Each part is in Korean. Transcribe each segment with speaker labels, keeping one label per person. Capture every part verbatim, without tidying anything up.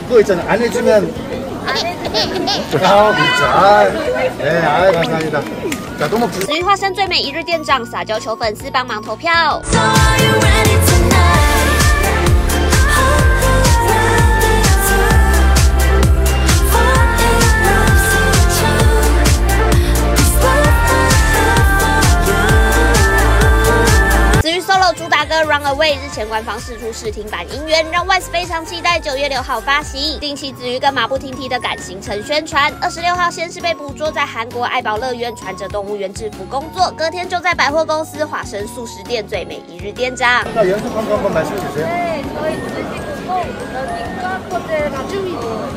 Speaker 1: 그거 있잖아. 안 해주면
Speaker 2: 안 해주면
Speaker 1: 아 그렇죠. 아, 네, 아 감사합니다. 자, 또 먹.
Speaker 2: 子瑜化身最美一日店长，撒娇求粉丝帮忙投票。
Speaker 3: So are you ready tonight?
Speaker 2: solo 主打歌 Run Away 日前官方释出试听版音源，让 Wise 非常期待九月六号发行。近期子瑜跟马不停蹄的赶行程宣传，二十六号先是被捕捉在韩国爱宝乐园穿着动物园制服工作，隔天就在百货公司化身素食店最美一日店长。
Speaker 1: 나 연습 한 거 한번 말씀해 주세요.
Speaker 4: 네, 저희 돼지고기 여기가 껍데기가 쭈이고.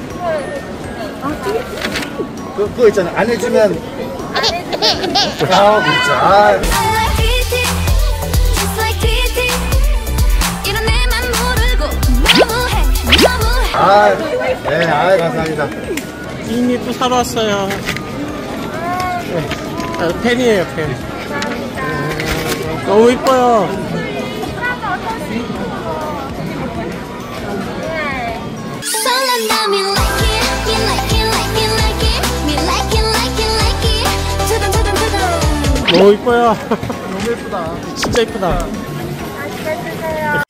Speaker 1: 그, 그거 있잖아. 안 해주면
Speaker 2: 안 해주면
Speaker 1: 아 그렇죠. 아. 아, 네, 아, 감사합니다.
Speaker 5: 이미 또 사러 왔어요. 네. 아, 팬이에요, 팬. 네. 너무 이뻐요. 너무 이뻐요.
Speaker 1: 너무 예쁘다.
Speaker 5: 진짜 이쁘다.
Speaker 4: 맛있게 드세요.